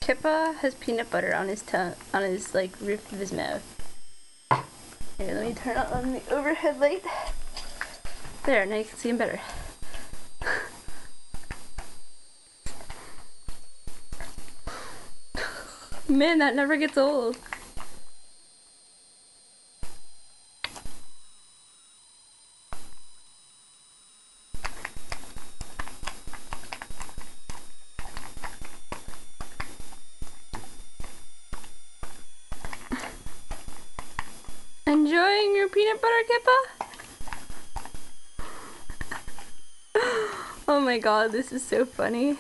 Kippa has peanut butter on his tongue, on his like roof of his mouth. Here, let me turn on the overhead light. There, now you can see him better. Man, that never gets old. Enjoying your peanut butter, Kippa? Oh my god, this is so funny.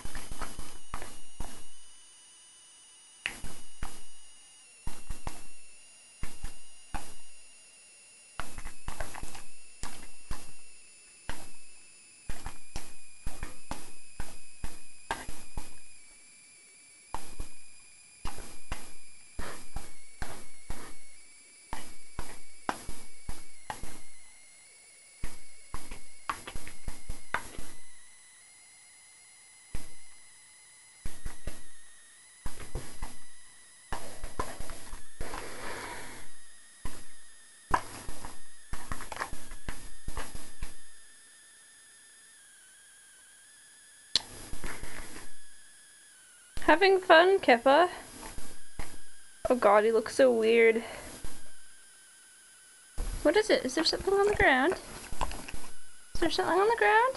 Having fun, Kippa? Oh god, he looks so weird. What is it? Is there something on the ground? Is there something on the ground?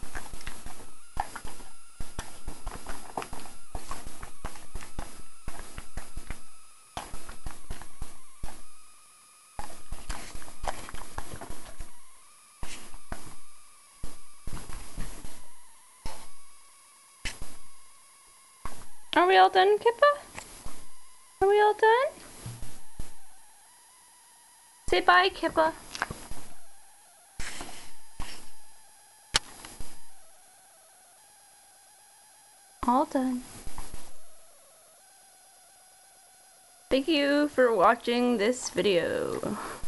Are we all done, Kippa? Are we all done? Say bye, Kippa. All done. Thank you for watching this video.